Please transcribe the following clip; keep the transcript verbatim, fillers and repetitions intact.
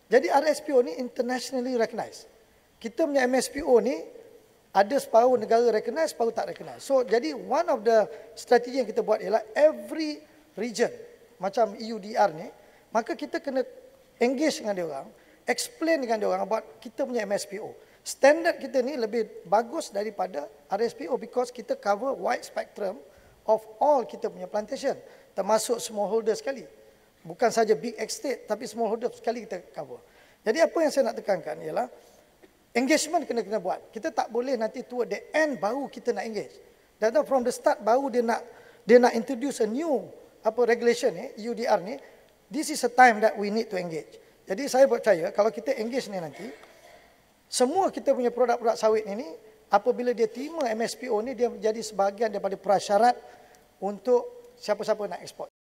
Jadi R S P O ni internationally recognized. Kita punya M S P O ni ada separuh negara recognize, separuh tak recognize. So jadi one of the strategi yang kita buat ialah every region macam E U D R ni, maka kita kena engage dengan dia orang, explain dengan dia orang about kita punya M S P O. Standard kita ni lebih bagus daripada R S P O because kita cover wide spectrum of all kita punya plantation, termasuk smallholder sekali. Bukan saja big estate, tapi smallholder sekali kita cover. Jadi apa yang saya nak tekankan ialah engagement kena kena buat. Kita tak boleh nanti toward the end baru kita nak engage. Dan from the start baru dia nak dia nak introduce a new apa regulation ni, E U D R ni. This is a time that we need to engage. Jadi saya percaya kalau kita engage ni nanti, semua kita punya produk-produk sawit ini, apabila dia terima M S P O ni, dia menjadi sebahagian daripada prasyarat untuk siapa-siapa nak eksport.